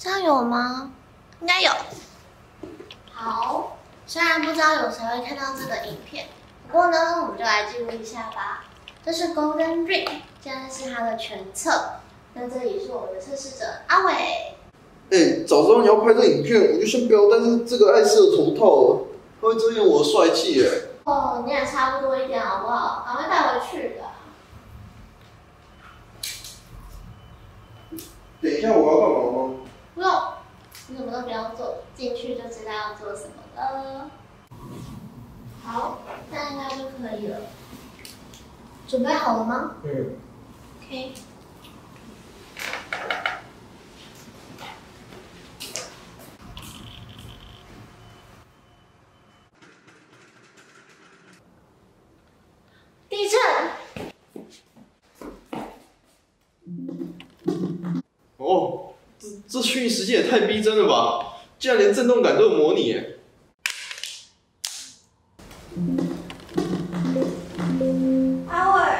这样有吗？应该有。好，虽然不知道有谁会看到这个影片，不过呢，我们就来记录一下吧。这是 Golden Ring， 现在是它的全册。那这里是我们的测试者阿伟。 早知道你要拍这影片，我就先不要戴这个碍事的头套了，它会遮掩我的帅气耶。 哦，你也差不多一点好不好？赶快带回去的。 等一下，我要干嘛吗？ 不用，你什么都不要做，进去就知道要做什么了。好，这样应该就可以了。准备好了吗？OK。地震。 哦，这虚拟实境也太逼真了吧！竟然连震动感都有模拟耶！ 阿伟。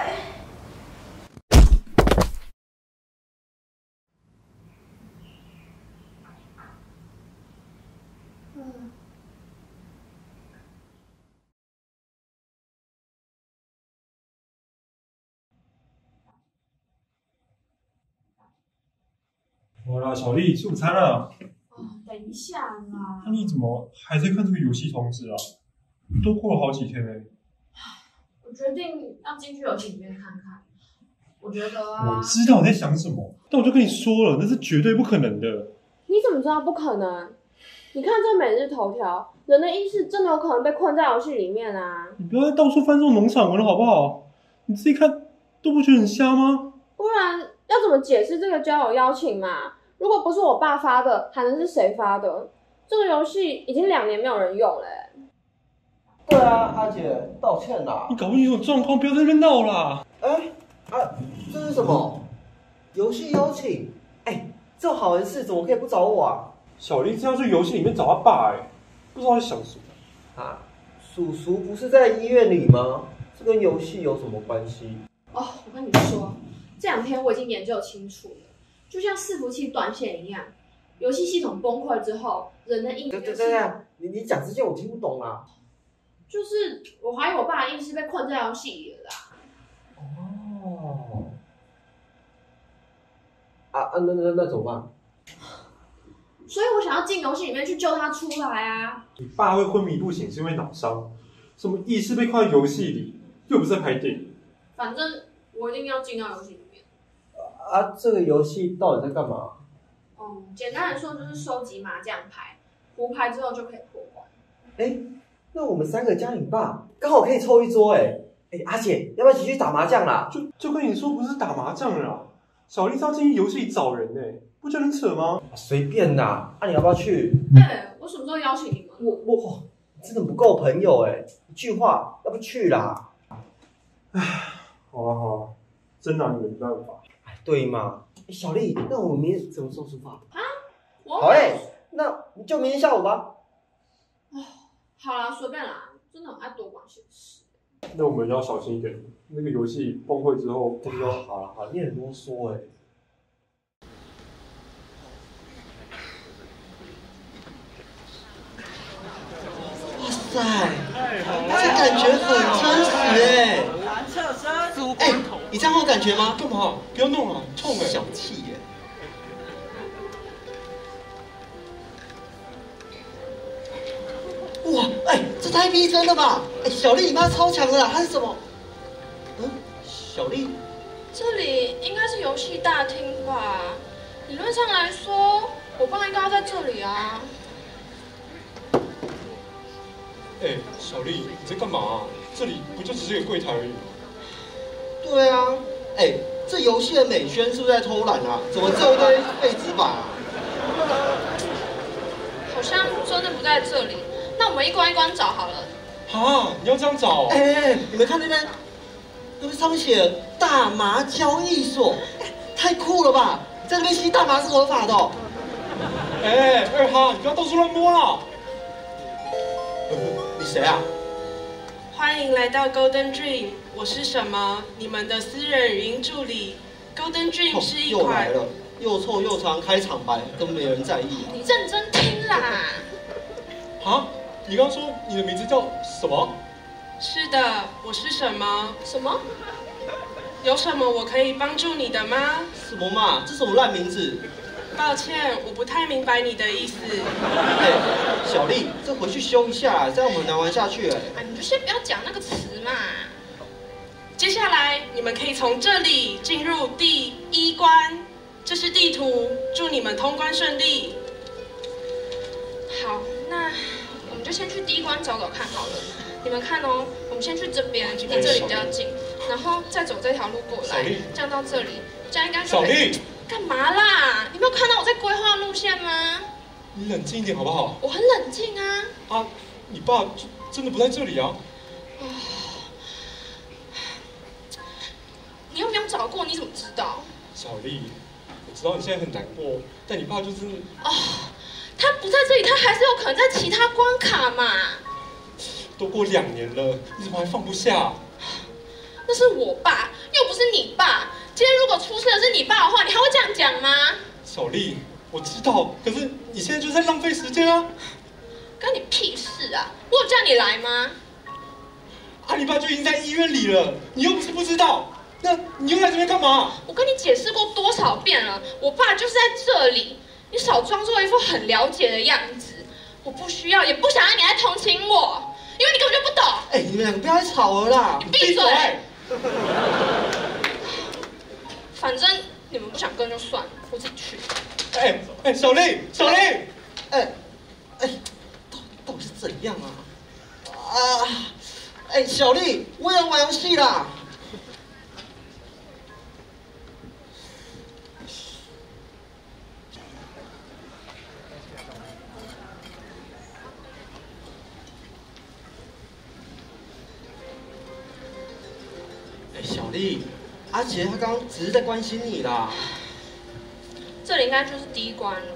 好啦，小丽，吃午餐了。 等一下啦。 那你怎么还在看这个游戏通知啊？都过了好几天嘞。 我决定要进去游戏里面看看。我觉得啊， 我知道你在想什么，但我就跟你说了，那是绝对不可能的。 你怎么知道不可能？你看这每日头条，人的意识真的有可能被困在游戏里面啊！ 你不要再到处翻这种农场文了好不好？你自己看都不觉得很瞎吗？ 不然要怎么解释这个交友邀请嘛？如果不是我爸发的，还能是谁发的？这个游戏已经2年没有人用了欸。 对啊，阿姐，道歉啦。 你搞不清楚状况，不要在那边闹啦。 这是什么？游戏邀请？这种好玩事怎么可以不找我啊？ 小丽这样去游戏里面找他爸，不知道在想什么。 啊，叔叔不是在医院里吗？这跟游戏有什么关系？ 哦，我跟你说，这2天我已经研究清楚了，就像伺服器断线一样，游戏系统崩溃之后，人的意识…… 你讲这些我听不懂啦。 就是我怀疑我爸的意识被困在游戏里了啦。 哦。那怎么办？ 所以我想要进游戏里面去救他出来啊！ 你爸会昏迷不醒是因为脑伤，什么意识被困在游戏里，又不是在拍电影。 反正我一定要进到游戏里面。 这个游戏到底在干嘛？ 简单来说就是收集麻将牌，胡牌之后就可以破关。 那我们3个加你爸，刚好可以凑一桌阿姐，要不要一起去打麻将啦？ 就跟你说不是打麻将啦，小丽是要进去游戏里找人不觉得很扯吗？ 随便啦，你要不要去？ 我什么时候邀请你们？ 我真的不够朋友一句话，要不去啦？ 好啊，真拿你们没办法。 对嘛？小丽，那我们明天什么时候出发？ 好那你就明天下午吧。 好啦，随便啦，真的很爱多管闲事。 那我们要小心一点，那个游戏崩溃之后，不知道。 好了，你很啰嗦哇塞，这感觉很真实你这样有感觉吗？ 干嘛？不要弄啊，冲小气耶！哇，这太逼真了吧！小丽你妈超强的啦，她是什么？小丽， 这里应该是游戏大厅吧？理论上来说，我爸应该要在这里啊。 小丽，你在干嘛这里不就只是一个柜台而已吗？ 对啊，这游戏的美宣是不是在偷懒啊？怎么这么堆废纸板啊？ 好像真的不在这里，那我们一关一关找好了。 你要这样找？ 你们看那边，上面写了大麻交易所，太酷了吧！在那边吸大麻是合法的二哈，你不要到处乱摸啦！ 你谁啊？ 欢迎来到 Golden Dream， 我是什么？你们的私人语音助理。Golden Dream 是一款又臭又长，开场白都没人在意啊。 你认真听啦。 啊？你刚说你的名字叫什么？ 是的，我是什么？ 什么？ 有什么我可以帮助你的吗？ 什么嘛？这什么烂名字？ 抱歉，我不太明白你的意思。 哎，小丽，这回去修一下，这样我们很难玩下去哎。 啊，你就先不要讲那个词嘛。 接下来你们可以从这里进入第1关，这是地图，祝你们通关顺利。 好，那我们就先去第1关找找看好了。你们看哦，我们先去这边，离这里比较近，然后再走这条路过来，这样到这里，这样应该就可以。 小丽， 干嘛啦？你没有看到我在规划路线吗？ 你冷静一点好不好？ 我很冷静啊。 啊，你爸真的不在这里啊？ 你又没有找过，你怎么知道？ 小丽，我知道你现在很难过，但你爸就是…… 他不在这里，他还是有可能在其他关卡嘛。 都过2年了，你怎么还放不下？ 那是我爸，又不是你爸。今天如果出事的是你爸的话，你还会这样讲吗？ 小丽，我知道，可是你现在就在浪费时间啊！ 关你屁事啊！我有叫你来吗？ 啊，你爸就已经在医院里了，你又不是不知道，那你又来这边干嘛？ 我跟你解释过多少遍了，我爸就是在这里，你少装作一副很了解的样子。我不需要，也不想让你来同情我，因为你根本就不懂。 哎，你们两个不要再吵了啦！ 你闭嘴！反正你们不想跟就算了，我自己去。 哎，小丽，小丽， 到底是怎样啊？哎，小丽，我也要玩游戏啦。小丽，阿杰他刚刚只是在关心你啦。 这里应该就是第1关了。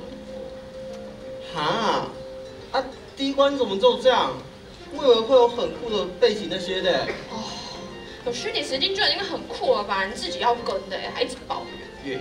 哈，第1关怎么就这样？我以为会有很酷的背景那些的。 有虚拟实境就已经很酷了吧？你自己要跟的，还一直抱怨。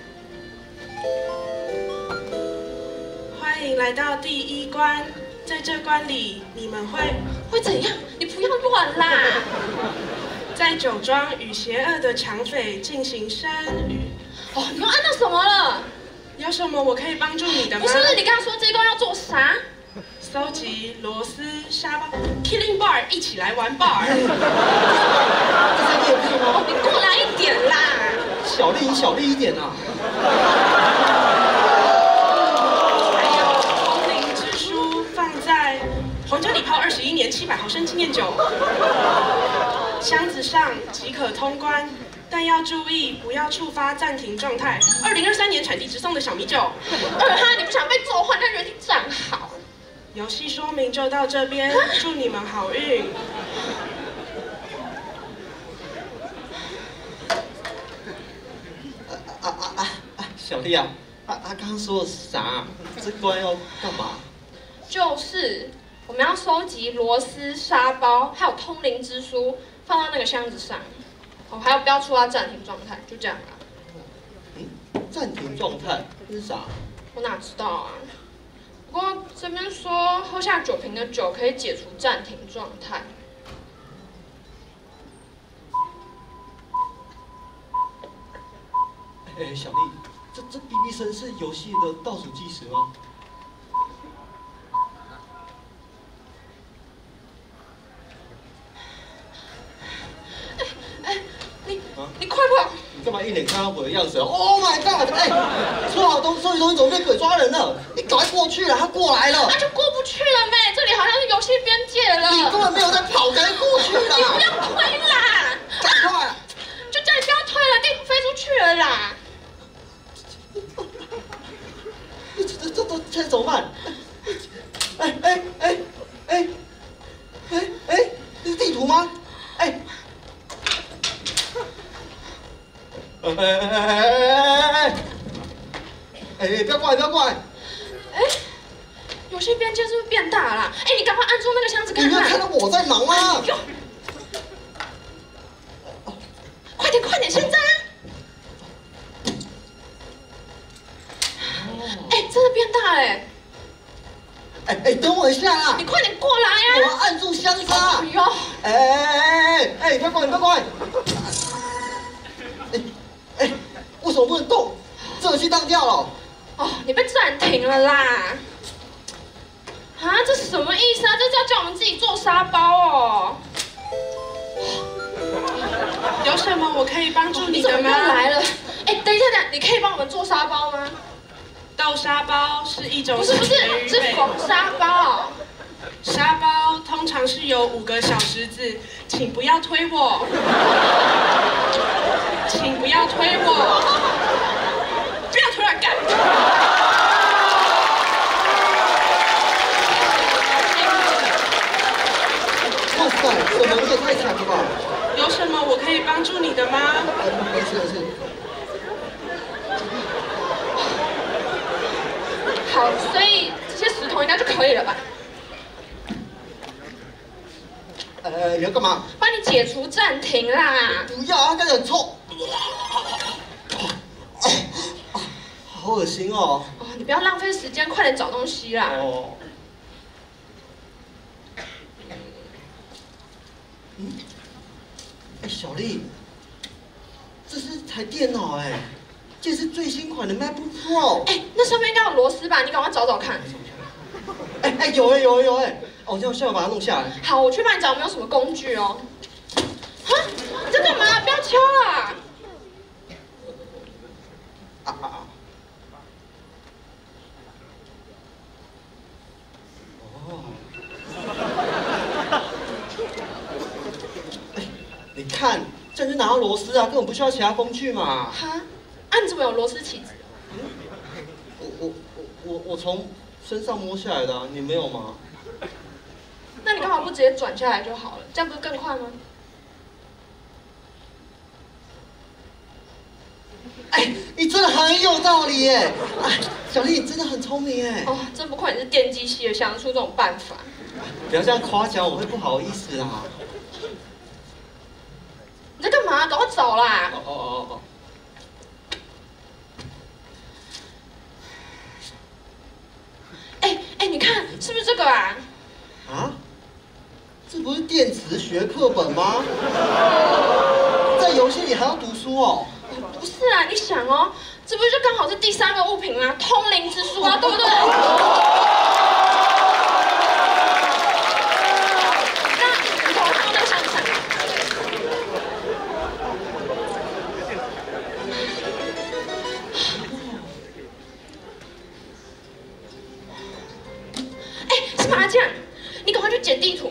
欢迎来到第1关，在这关里你们会怎样？你不要乱啦！ 在酒庄与邪恶的抢匪进行生与。 你又按到什么了？ 有什么我可以帮助你的吗？ 不是，你刚刚说这一关要做啥？ 搜集螺丝沙包 ，Killing Bar， 一起来玩 bar。 这是你也可以吗？ 你过来一点啦！ 小丽，你小丽一点啊！ 还有通灵之书放在皇家礼炮21年700毫升纪念酒箱子上即可通关，但要注意不要触发暂停状态。2023年产地直送的小米酒。 你不想被揍，换他原地站好。 游戏说明就到这边，祝你们好运。 小丽啊，刚刚说的啥？这关要干嘛？ 就是我们要收集螺丝、沙包，还有通灵之书，放到那个箱子上。还有标出它暂停状态，就这样啦。 暂停状态这是啥？ 我哪知道啊？不过这边说喝下9瓶的酒可以解除暂停状态。 小丽，这哔哔声是游戏的倒数计时吗？ 你快跑！ 你干嘛一脸看到鬼的样子 ？Oh my god！ 说好收集东西，怎么变鬼抓人了？你赶快过去了，他过来了。 那就过不去了呗，这里好像是游戏边界了。 你根本没有在跑，赶紧过去了。 你不要推啦！ 赶快！ 就叫你不要推了，地图飞出去了啦。 这现在怎么办？这是地图吗？不要过来，不要过来！ 游戏边界是不是变大了？你赶快按住那个箱子看看。 你没有看到我在忙吗？ 快点，现在啊！ 等我一下啦！ 你快点过来呀！ 我要按住香沙。 哎呦！ 你不要过来，不要过来！为什么不能动？这游戏当掉了。 哦，你被暂停了啦！啊，这什么意思啊？这是要叫我们自己做沙包哦。 有什么我可以帮助你的吗？ 你怎么又来了？等一下，你可以帮我们做沙包吗？ 豆沙包是一种不是，是缝沙包。 沙包通常是有5个小十字，请不要推我，请不要推我，不要突然干。 哇塞，这能力也太强了吧！ 有什么我可以帮助你的吗？ 没事。 好，所以这些石头应该就可以了吧？ 你要干嘛？ 帮你解除暂停啦！ 不要啊，这个很臭，好恶心哦！ 你不要浪费时间，快点找东西啦！ 小丽，这是台电脑这是最新款的 MacBook Pro。 那上面应该有螺丝吧？你赶快找找看。 有我这样现在把它弄下来。 好，我去帮你找有没有什么工具哦。哈，你在干嘛？不要敲啦！ 你看，这样就拿到螺丝啊，根本不需要其他工具嘛。 哈，你怎么有螺丝起子？ 我从身上摸下来的啊，你没有吗？ 那你干嘛不直接转下来就好了？这样不是更快吗？ 你真的很有道理耶！小丽，你真的很聪明耶！ 真不愧你是电机系的，想得出这种办法。 不要这样夸奖，我会不好意思啦。 你在干嘛？赶快找啦！你看是不是这个啊？ 这不是电磁学课本吗？在游戏里还要读书哦？ 不是啊，你想哦，这不是就刚好是第3个物品吗？通灵之书啊，对不对？那你头放在上上。是麻将，你赶快去捡地图。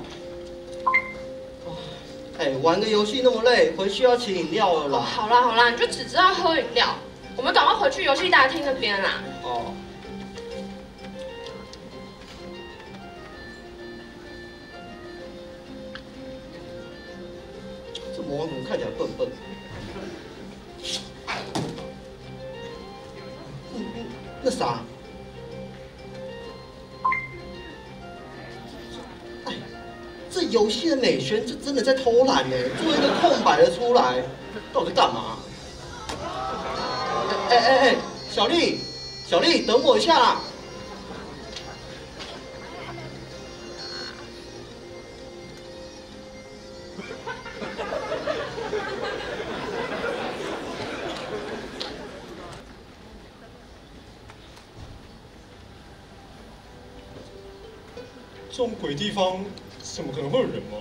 玩个游戏那么累，回去要请饮料了啦。 好啦，你就只知道喝饮料。我们赶快回去游戏大厅那边啦。 这魔王怎么看起来笨笨？那啥？这游戏的美宣，这真的在偷懒呢，做一个空白的出来，到底在干嘛？小丽，等我一下啦。 这种鬼地方，怎么可能会有人吗？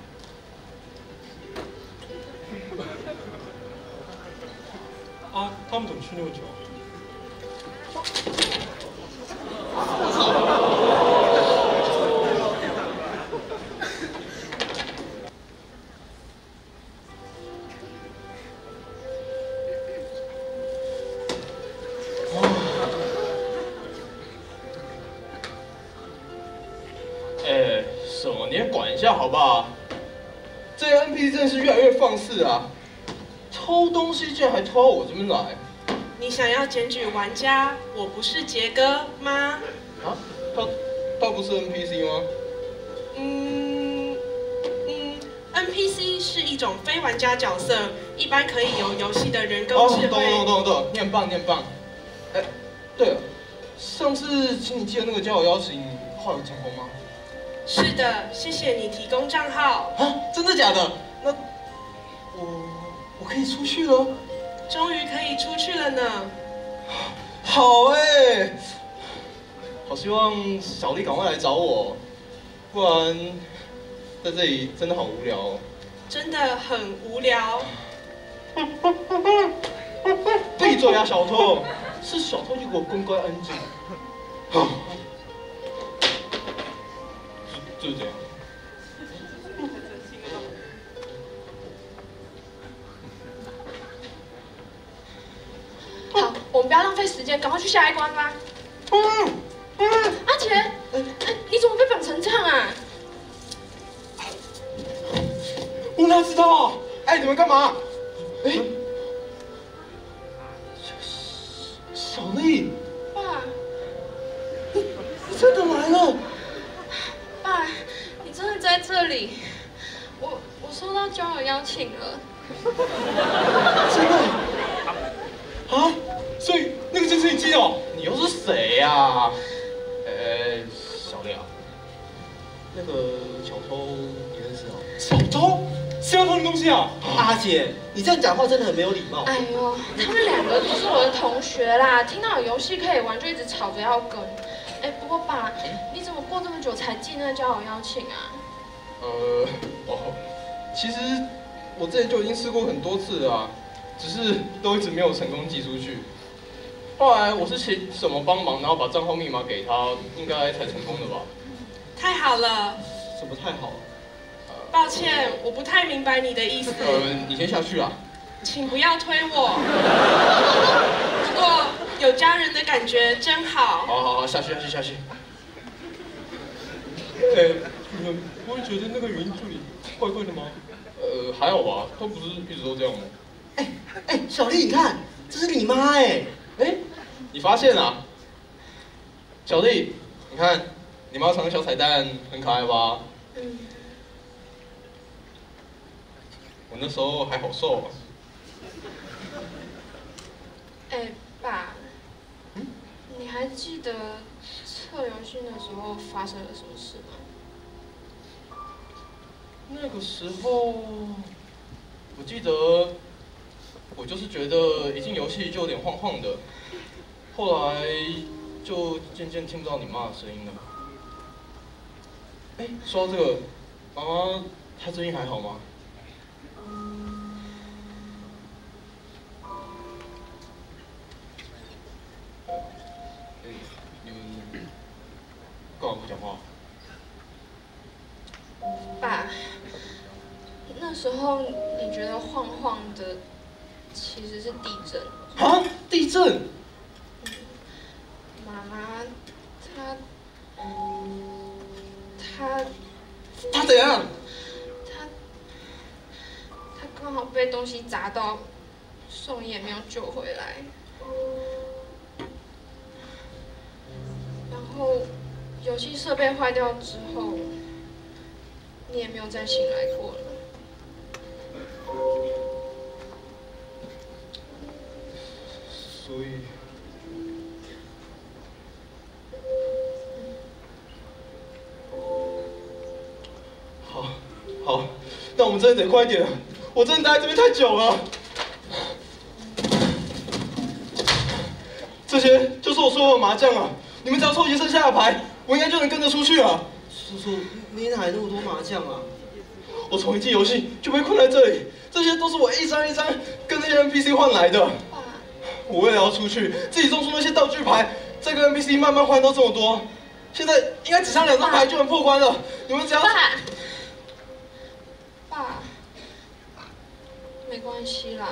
他们怎么去那么久？ 什么？你也管一下好不好？这个 NPC 真是越来越放肆啊！偷东西竟然还偷到我这边来！ 你想要检举玩家，我不是杰哥吗？ 他不是 NPC 吗 ？NPC 是一种非玩家角色，一般可以由游戏的人工智慧。 懂，你很棒。对了，上次请你寄的那个交友邀请， 号有成功吗？ 是的，谢谢你提供账号。 啊，真的假的？那我可以出去了？ 终于可以出去了呢。 好哎，好希望小丽赶快来找我，不然在这里真的好无聊哦。 真的很无聊。 闭嘴啊，小偷！是小偷就给我乖乖安静。好，就是这样。 好，我们不要浪费时间，赶快去下一关吧。阿杰，你怎么被绑成这样啊？ 我哪知道？哎，你们干嘛？哎，小丽， 爸， 你真的来了？ 爸，你真的在这里？我收到交友邀请了。 真的？啊？所以那个就是你寄的哦？你又是谁呀？小丽啊，那个小偷你认识哦？小偷？谁要偷你东西啊？ 阿姐，你这样讲话真的很没有礼貌。 哎呦，他们两个都是我的同学啦，听到有游戏可以玩，就一直吵着要跟。哎，不过爸，你怎么过这么久才寄那个交友邀请啊？ 其实我之前就已经试过很多次了啊，只是都一直没有成功寄出去。后来我是请什么帮忙，然后把账号密码给他，应该才成功的吧？ 太好了。 什么太好了？ 抱歉，我不太明白你的意思。 你先下去啊。 请不要推我。不过有家人的感觉真好。 好，下去。你们不会觉得那个语音助理怪怪的吗？还好吧，他不是一直都这样吗？ 哎，小丽，你看，这是你妈哎。 你发现啊？小丽，你看你妈藏的小彩蛋很可爱吧？我那时候还好瘦啊。 哎，爸，你还记得测游戏的时候发生了什么事吗？ 那个时候，我记得我就是觉得一进游戏就有点晃晃的，后来就渐渐听不到你妈的声音了。说到这个，妈妈她最近还好吗？你们干嘛不讲话？ 爸，那时候你觉得晃晃的，其实是地震。 啊？地震？ 妈妈， 她怎样？ 她刚好被东西砸到，送医也没有救回来。然后游戏设备坏掉之后，你也没有再醒来过了。 所以，好，那我们真的得快一点了，我真的待在这边太久了。这些就是我说的麻将啊，你们只要抽齐剩下的牌，我应该就能跟着出去了。 叔叔，你哪来那么多麻将啊？ 我从一进游戏就被困在这里，这些都是我一张一张跟那些 NPC 换来的。我为了要出去，自己种出那些道具牌，再跟 NPC 慢慢换到这么多，现在应该只剩2张牌就能破关了。你们只要…… 爸，没关系啦。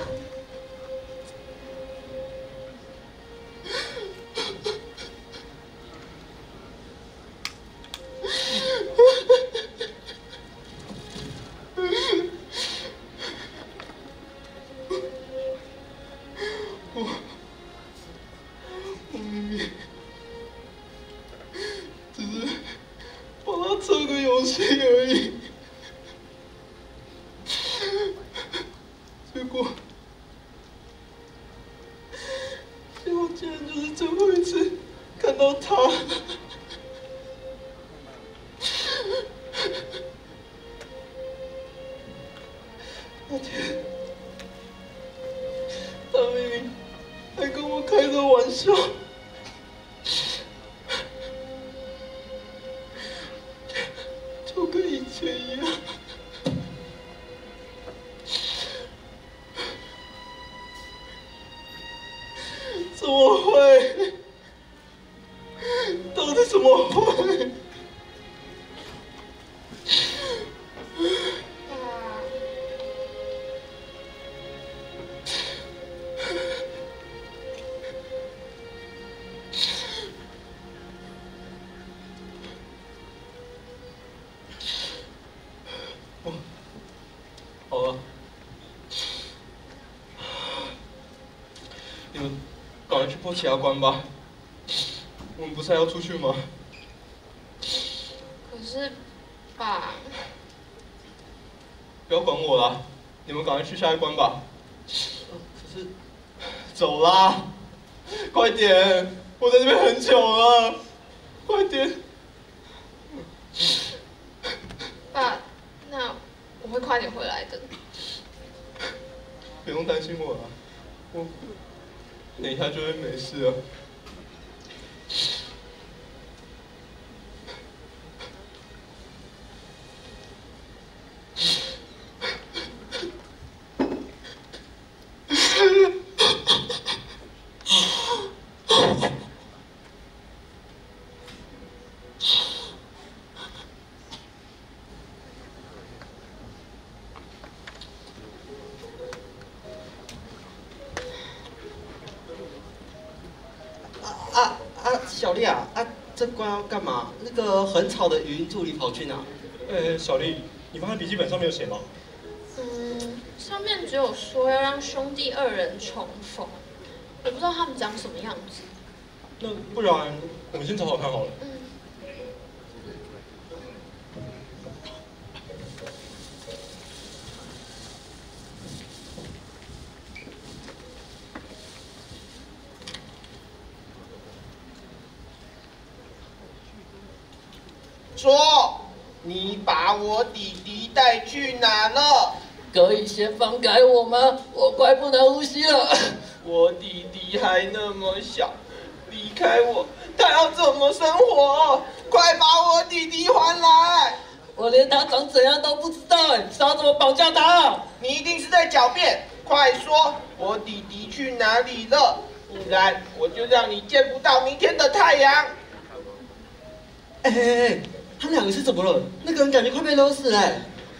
我明明只是帮他测个游戏而已，结果竟然就是最后一次看到他。 就跟以前一样。怎么会？到底怎么会？好了，你们赶快去破其他关吧。我们不是还要出去吗？ 可是，爸， 不要管我啦，你们赶快去下一关吧。可是，走啦，快点！我在这边很久了，快点。 爸，那我会快点回来的。 不用担心我了，我等一下就会没事了。 小丽啊，这关要干嘛？那个很吵的语音助理跑去哪？ 小丽，你放在笔记本上面有写吗？ 上面只有说要让兄弟2人重逢，我不知道他们长什么样子。 那不然我们先找找看好了。 说，你把我弟弟带去哪了？ 可以先放开我吗？我快不能呼吸了。 我弟弟还那么小，离开我，他要怎么生活？快把我弟弟还来！ 我连他长怎样都不知道，是要怎么绑架他？ 你一定是在狡辩，快说，我弟弟去哪里了？不然我就让你见不到明天的太阳。 他们两个是怎么了？那个人感觉快被勒死哎！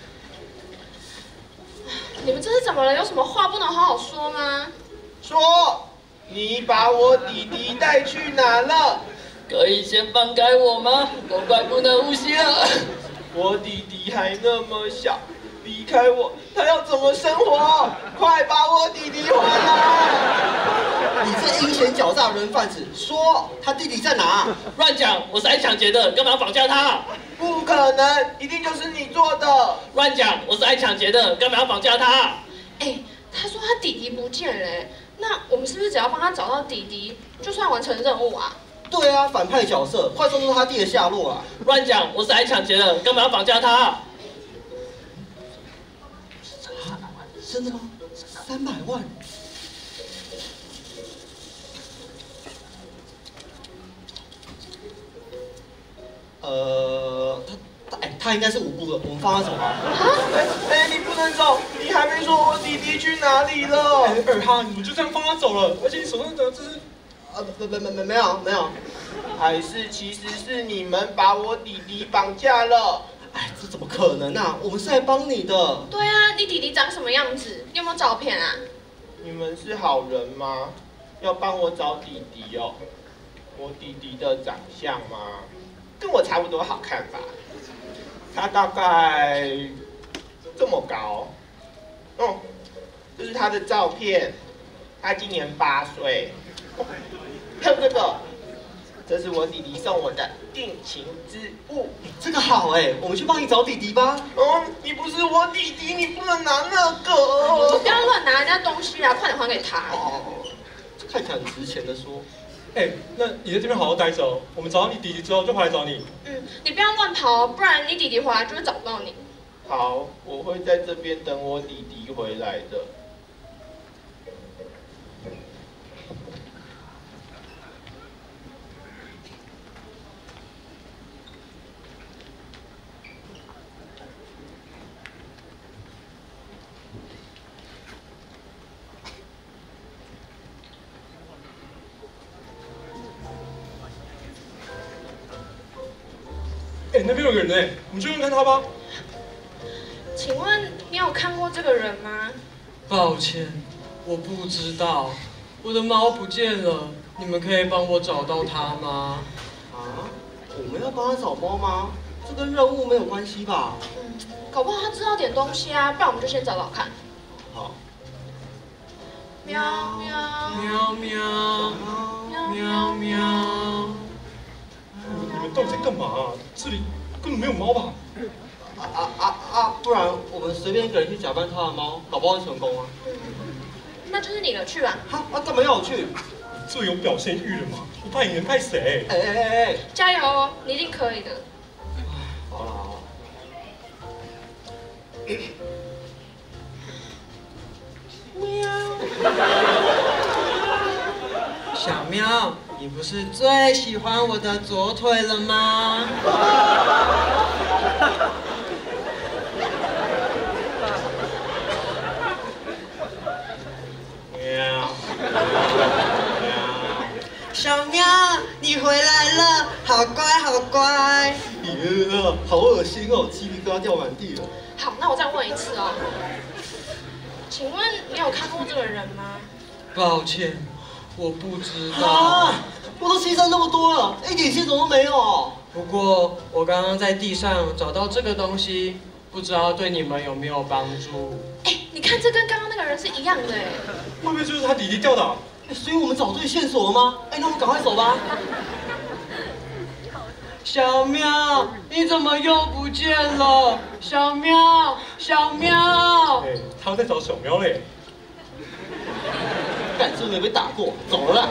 你们这是怎么了？有什么话不能好好说吗？ 说，你把我弟弟带去哪了？ 可以先放开我吗？我快不能呼吸了。 我弟弟还那么小，离开我，他要怎么生活？快把我弟弟还来！ 你这阴险狡诈的人贩子，说他弟弟在哪？ 乱讲！我是来抢劫的，干嘛绑架他？ 不可能，一定就是你做的！ 乱讲！我是来抢劫的，干嘛要绑架他？ 他说他弟弟不见了，那我们是不是只要帮他找到弟弟，就算完成任务啊？ 对啊，反派角色，快说出他弟的下落啊！ 乱讲！我是来抢劫的，干嘛要绑架他？ 真的吗？300万？他应该是无辜的，我们放他走吧。 你不能走，你还没说我弟弟去哪里了。 二哈，你们就这样放他走了，而且你手上的这是…… 没有， 还是其实是你们把我弟弟绑架了？ 这怎么可能啊？我们是来帮你的。 对啊，你弟弟长什么样子？你有没有照片啊？ 你们是好人吗？要帮我找弟弟哦。我弟弟的长相吗？跟我差不多好看吧。他大概这么高。这是他的照片。他今年8岁。还有这个，这是我弟弟送我的定情之物。 这个好我们去帮你找弟弟吧。 你不是我弟弟，你不能拿那个。 你不要乱拿人家东西啊，快点还给他。 看起来很值钱的说。 那你在这边好好待着哦，我们找到你弟弟之后就回来找你。 你不要乱跑哦，不然你弟弟回来就会找不到你。 好，我会在这边等我弟弟回来的。 哎，那边有个人哎，我们去看他吧。 请问你有看过这个人吗？ 抱歉，我不知道，我的猫不见了，你们可以帮我找到它吗？啊？我们要帮他找猫吗？这跟任务没有关系吧？ 搞不好他知道点东西啊，不然我们就先找找看。 好。 喵喵喵喵喵喵。 你们到底在干嘛？这里根本没有猫吧？ 不然我们随便一个人去假扮他的猫，搞不好会成功啊。 那就是你了，去吧。 干嘛要我去？ 这有表现欲了吗？我怕你能派谁？ 哎！ 加油哦，你一定可以的。 好了。喵。小喵，你不是最喜欢我的左腿了吗？小喵，你回来了，好乖好乖。好恶心哦，鸡皮疙瘩掉满地了。 好，那我再问一次哦，请问你有看过这个人吗？ 抱歉，我不知道。我都牺牲那么多了，一点线索都没有。不过我刚刚在地上找到这个东西，不知道对你们有没有帮助？ 哎，你看这跟刚刚那个人是一样的哎。 会不会就是他弟弟掉的？ 所以我们找对线索了吗？那我们赶快走吧。小喵，你怎么又不见了？小喵， 哎，他在找小喵嘞。 干，是不是没被打过？走了啦。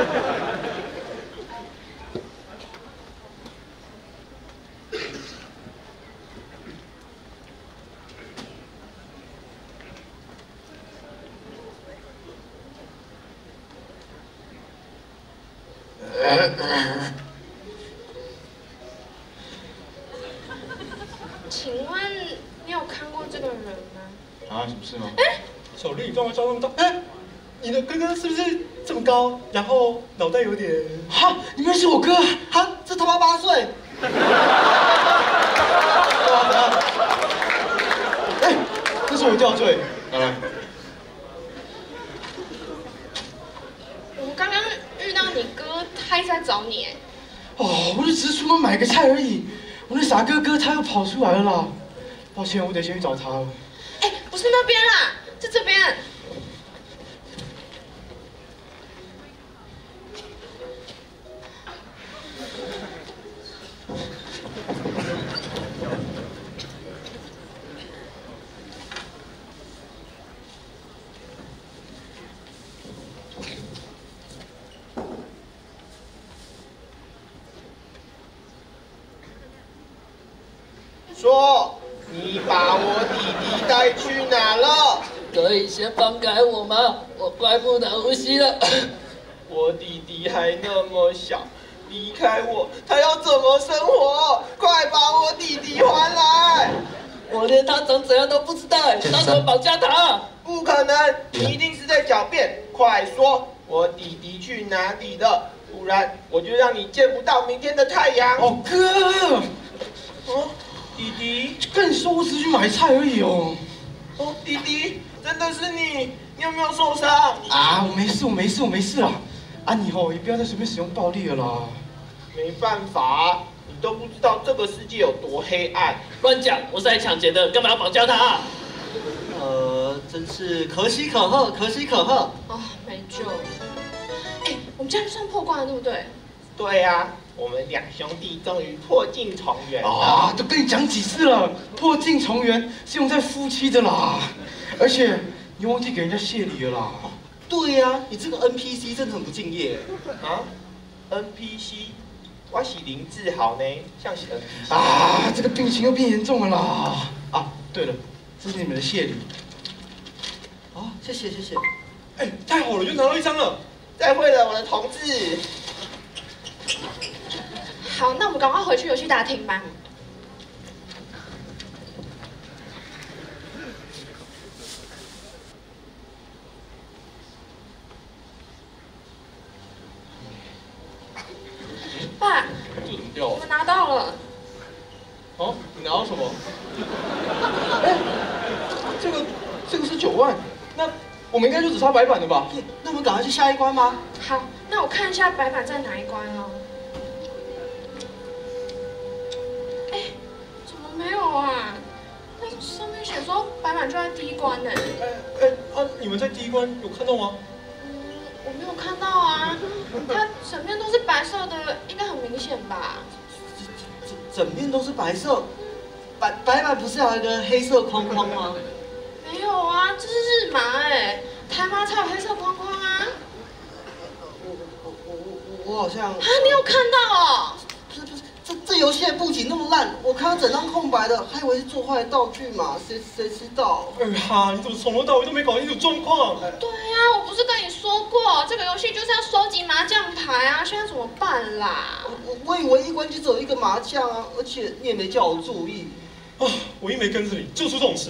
请问你有看过这个人吗？ 什么事吗？哎，小丽，你干嘛叫那么大？哎，你的哥哥是不是这么高，然后脑袋有点…… 你们是我哥？这他妈8岁。这是我吊坠。来。 我刚刚遇到你哥，他一直在找你哎。 我就只是出门买个菜而已。我那傻哥哥他又跑出来了啦。抱歉，我得先去找他了。 哎，不是那边啦，是这边。 说，你把我弟弟带去哪了？ 可以先放开我吗？我快不能呼吸了。 我弟弟还那么小，离开我，他要怎么生活？快把我弟弟还来！ 我连他长怎样都不知道，他怎么绑架他？ 不可能，你一定是在狡辩！快说，我弟弟去哪里了？不然我就让你见不到明天的太阳。 哥！ 弟弟， 跟你说我只是去买菜而已哦。 弟弟，真的是你？你有没有受伤？ 我没事啦。你也不要再随便使用暴力了啦。 没办法，你都不知道这个世界有多黑暗。 乱讲，我是来抢劫的，干嘛要绑架他？ 真是可喜可贺，可喜可贺。 没救了。哎，我们这样就算破关了，对不对？ 对呀，我们两兄弟终于破镜重圆了。 都跟你讲几次了，破镜重圆是用在夫妻的啦。而且你忘记给人家谢礼了啦。对呀，你这个 NPC 真的很不敬业。 NPC， 我是林志豪呢，像是 NPC。 这个病情又变严重了啦。对了，这是你们的谢礼。谢谢。 哎，太好了，又拿到1张了。 再会了，我的同志。 好，那我们赶快回去游戏大厅吧。爸，我们拿到了。 我们应该就只差白板了吧？ 那我们赶快去下一关吧。 好，那我看一下白板在哪一关哦。哎，怎么没有啊？那上面写说白板就在第一关呢。 你们在第一关有看到吗？ 我没有看到啊，它整面都是白色的，应该很明显吧？ 整面都是白色，白板不是有一个黑色框框吗？ 没有啊，这是日麻哎，台麻才有黑色框框啊。 我好像…… 啊，你有看到哦？ 不是，这游戏的布景那么烂，我看到整张空白的，还以为是做坏的道具嘛，谁知道？ 哎呀，你怎么从头到尾都没搞清楚状况？ 对呀，我不是跟你说过，这个游戏就是要收集麻将牌啊，现在怎么办啦？ 我以为一关就只有一个麻将啊，而且你也没叫我注意。 啊，我一没跟着你，就出这种事。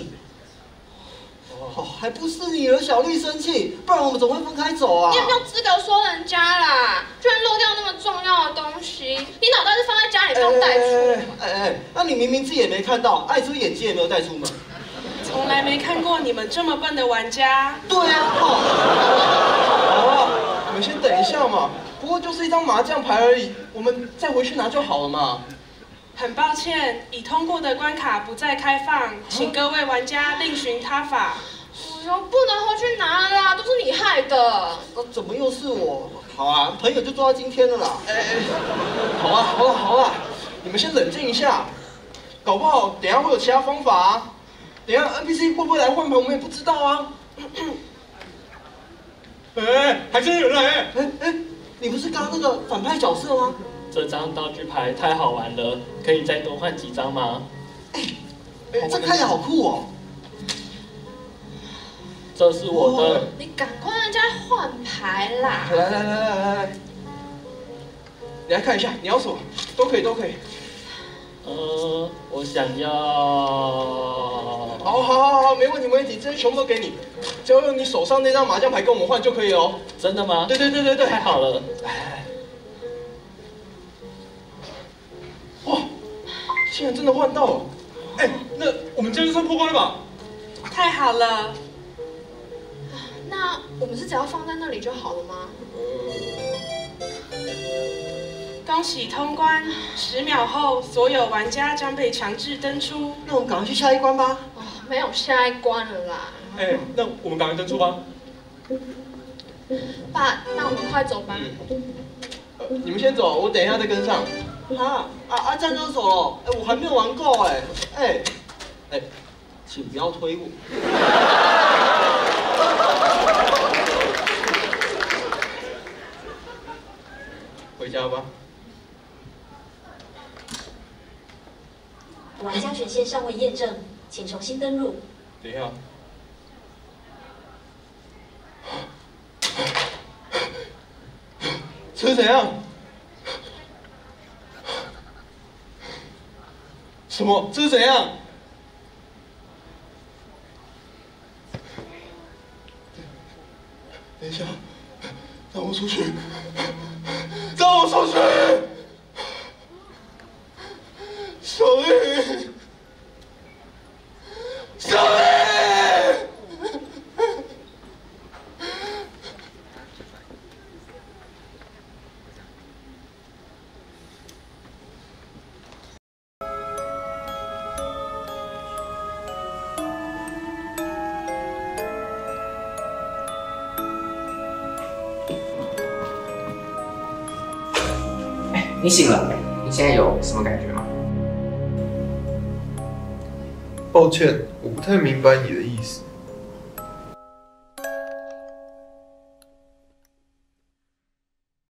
还不是你惹小丽生气，不然我们怎么会分开走啊？ 你有没有资格说人家啦？居然漏掉那么重要的东西，你脑袋是放在家里没有带出？ 那你明明自己也没看到，是不是眼睛也没有带出门？ 从来没看过你们这么笨的玩家。 对啊， 好啊，你们先等一下嘛，不过就是一张麻将牌而已，我们再回去拿就好了嘛。 很抱歉，已通过的关卡不再开放，请各位玩家另寻他法。 我又不能回去拿了啦，都是你害的。 怎么又是我？好啊，朋友就做到今天了啦。 好啊，你们先冷静一下，搞不好等一下会有其他方法啊。等一下 NPC 会不会来换牌，我们也不知道啊。 还真有人来！ 你不是刚刚那个反派角色吗？ 这张道具牌太好玩了，可以再多换几张吗？ 这看起来好酷哦！ 这是我的。 你赶快让人家换牌啦！ 来，你来看一下，你要什么？都可以。 我想要。 好，没问题，这些全部都给你，只要用你手上那张麻将牌跟我们换就可以哦。 真的吗？ 对， 太好了。 哇，竟然真的换到了！ 那我们这样就算破关了吧？ 太好了。 那我们是只要放在那里就好了吗？ 恭喜通关！10秒后，所有玩家将被强制登出。 那我们赶快去下一关吧。 没有下一关了啦。 那我们赶快登出吧。 爸，那我们快走吧。 你们先走，我等一下再跟上。 这样就走了？我还没有玩够请不要推我。 回家吧。 玩家权限尚未验证，请重新登入。 等一下。这是怎样？什么？这是怎样？等一下，让我出去！让我出去！小丽，小丽！ 你醒了，你现在有什么感觉吗？ 抱歉，我不太明白你的意思。